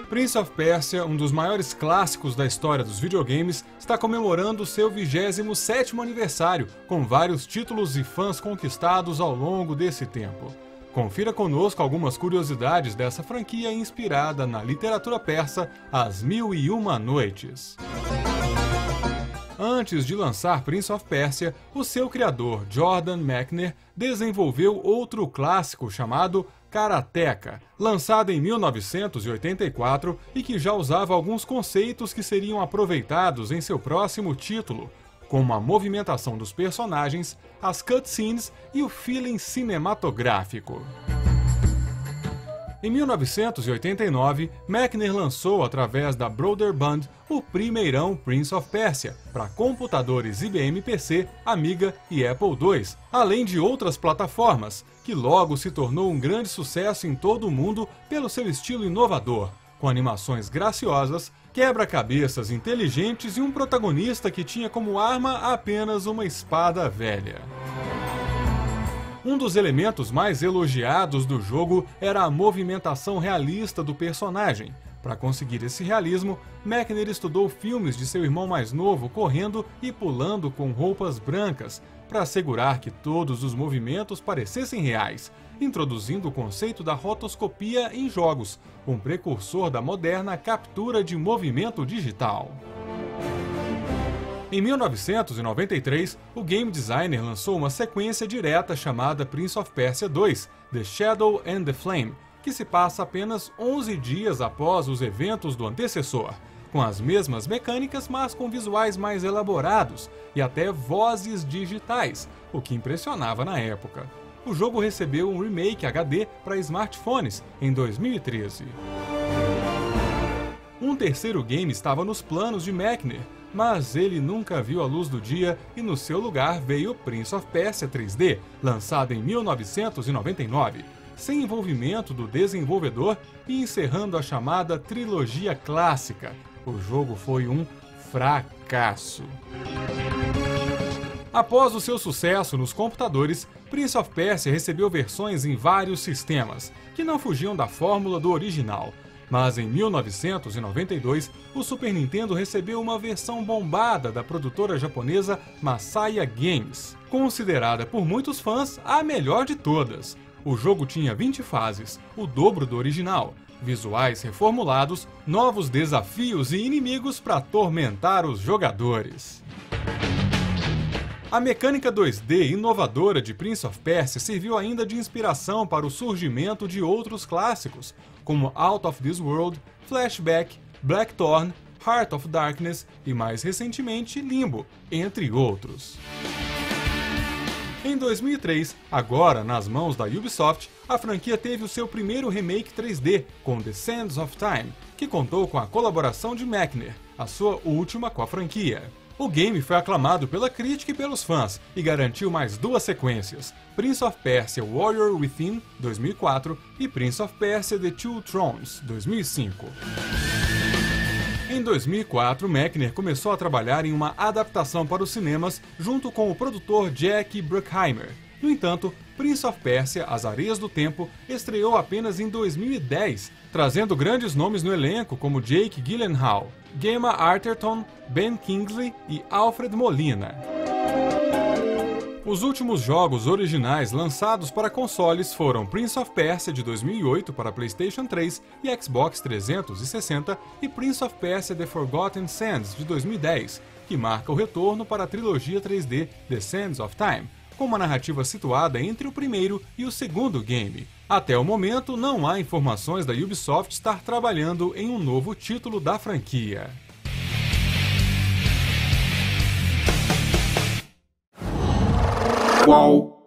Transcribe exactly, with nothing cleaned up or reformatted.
Prince of Persia, um dos maiores clássicos da história dos videogames, está comemorando seu vigésimo sétimo aniversário, com vários títulos e fãs conquistados ao longo desse tempo. Confira conosco algumas curiosidades dessa franquia inspirada na literatura persa As Mil e Uma Noites. Antes de lançar Prince of Persia, o seu criador, Jordan Mechner, desenvolveu outro clássico chamado Karateka, lançado em mil novecentos e oitenta e quatro e que já usava alguns conceitos que seriam aproveitados em seu próximo título, como a movimentação dos personagens, as cutscenes e o feeling cinematográfico. Em mil novecentos e oitenta e nove, Mechner lançou através da Broderbund o primeirão Prince of Persia para computadores I B M P C, Amiga e Apple dois, além de outras plataformas, que logo se tornou um grande sucesso em todo o mundo pelo seu estilo inovador, com animações graciosas, quebra-cabeças inteligentes e um protagonista que tinha como arma apenas uma espada velha. Um dos elementos mais elogiados do jogo era a movimentação realista do personagem. Para conseguir esse realismo, Mechner estudou filmes de seu irmão mais novo correndo e pulando com roupas brancas, para assegurar que todos os movimentos parecessem reais, introduzindo o conceito da rotoscopia em jogos, um precursor da moderna captura de movimento digital. Em mil novecentos e noventa e três, o game designer lançou uma sequência direta chamada Prince of Persia dois, The Shadow and the Flame, que se passa apenas onze dias após os eventos do antecessor, com as mesmas mecânicas, mas com visuais mais elaborados e até vozes digitais, o que impressionava na época. O jogo recebeu um remake H D para smartphones em dois mil e treze. Um terceiro game estava nos planos de Mechner, mas ele nunca viu a luz do dia e no seu lugar veio Prince of Persia três D, lançado em mil novecentos e noventa e nove, sem envolvimento do desenvolvedor e encerrando a chamada trilogia clássica. O jogo foi um fracasso. Após o seu sucesso nos computadores, Prince of Persia recebeu versões em vários sistemas, que não fugiam da fórmula do original. Mas em mil novecentos e noventa e dois, o Super Nintendo recebeu uma versão bombada da produtora japonesa Masaya Games, considerada por muitos fãs a melhor de todas. O jogo tinha vinte fases, o dobro do original, visuais reformulados, novos desafios e inimigos para atormentar os jogadores. A mecânica dois D inovadora de Prince of Persia serviu ainda de inspiração para o surgimento de outros clássicos, como Out of This World, Flashback, Blackthorn, Heart of Darkness e, mais recentemente, Limbo, entre outros. Em dois mil e três, agora nas mãos da Ubisoft, a franquia teve o seu primeiro remake três D, com The Sands of Time, que contou com a colaboração de Mechner, a sua última com a franquia. O game foi aclamado pela crítica e pelos fãs, e garantiu mais duas sequências, Prince of Persia Warrior Within, dois mil e quatro, e Prince of Persia The Two Thrones, dois mil e cinco. Em dois mil e quatro, Mechner começou a trabalhar em uma adaptação para os cinemas junto com o produtor Jack Bruckheimer. No entanto, Prince of Persia, As Areias do Tempo, estreou apenas em dois mil e dez, trazendo grandes nomes no elenco como Jake Gyllenhaal, Gemma Arterton, Ben Kingsley e Alfred Molina. Os últimos jogos originais lançados para consoles foram Prince of Persia de dois mil e oito para PlayStation três e Xbox trezentos e sessenta e Prince of Persia The Forgotten Sands de dois mil e dez, que marca o retorno para a trilogia três D The Sands of Time, com uma narrativa situada entre o primeiro e o segundo game. Até o momento, não há informações da Ubisoft estar trabalhando em um novo título da franquia. Qual?